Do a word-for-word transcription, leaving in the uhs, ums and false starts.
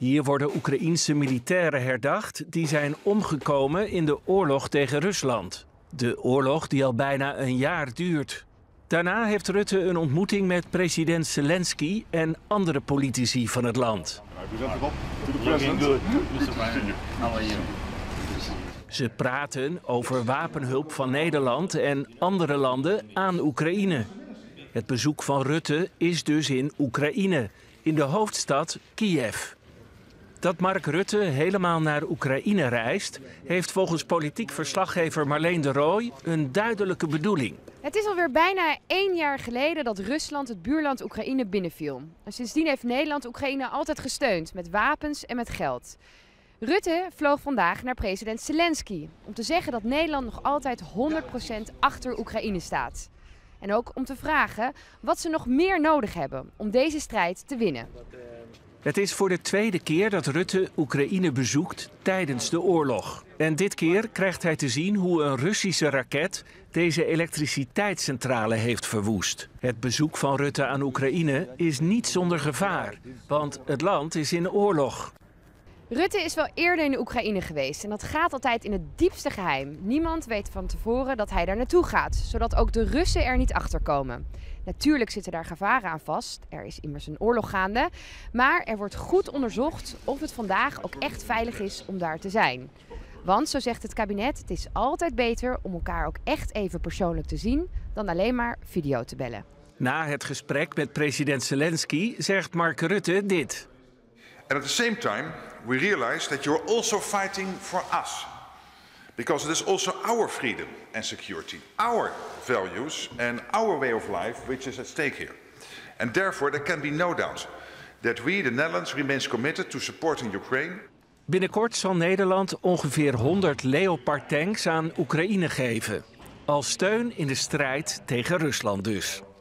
Hier worden Oekraïense militairen herdacht die zijn omgekomen in de oorlog tegen Rusland. De oorlog die al bijna een jaar duurt. Daarna heeft Rutte een ontmoeting met president Zelensky en andere politici van het land. Ze praten over wapenhulp van Nederland en andere landen aan Oekraïne. Het bezoek van Rutte is dus in Oekraïne, in de hoofdstad Kiev. Dat Mark Rutte helemaal naar Oekraïne reist, heeft volgens politiek verslaggever Marleen de Rooij een duidelijke bedoeling. Het is alweer bijna één jaar geleden dat Rusland het buurland Oekraïne binnenviel. En sindsdien heeft Nederland Oekraïne altijd gesteund met wapens en met geld. Rutte vloog vandaag naar president Zelensky om te zeggen dat Nederland nog altijd honderd procent achter Oekraïne staat. En ook om te vragen wat ze nog meer nodig hebben om deze strijd te winnen. Het is voor de tweede keer dat Rutte Oekraïne bezoekt tijdens de oorlog. En dit keer krijgt hij te zien hoe een Russische raket deze elektriciteitscentrale heeft verwoest. Het bezoek van Rutte aan Oekraïne is niet zonder gevaar, want het land is in oorlog. Rutte is wel eerder in de Oekraïne geweest en dat gaat altijd in het diepste geheim. Niemand weet van tevoren dat hij daar naartoe gaat, zodat ook de Russen er niet achter komen. Natuurlijk zitten daar gevaren aan vast, er is immers een oorlog gaande, maar er wordt goed onderzocht of het vandaag ook echt veilig is om daar te zijn. Want, zo zegt het kabinet, het is altijd beter om elkaar ook echt even persoonlijk te zien dan alleen maar video te bellen. Na het gesprek met president Zelensky zegt Mark Rutte dit. And at the same time, we realize that you're also fighting for us. Because it is also our freedom and security, our values and our way of life which is at stake here. And therefore there can be no doubt that we, the Netherlands, remains committed to supporting Ukraine. Binnenkort zal Nederland ongeveer honderd Leopard tanks aan Oekraïne geven. Als steun in de strijd tegen Rusland dus.